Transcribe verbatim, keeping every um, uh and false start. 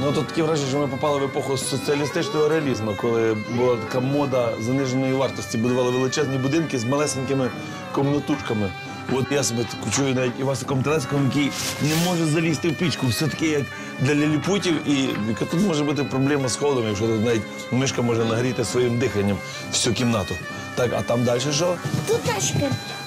Ну, тут таке враження, що ми попали в епоху соціалістичного реалізму, коли була така мода заниженої вартості. Будували величезні будинки з малесенькими комнатушками. От я себе чую навіть Івасиком Телесиком, який не може залізти в пічку. Все таке, як для ліліпутів. І яка тут може бути проблема з холодом, якщо тут навіть мишка може нагріти своїм диханням всю кімнату. Так, а там далі що? Тут тачки.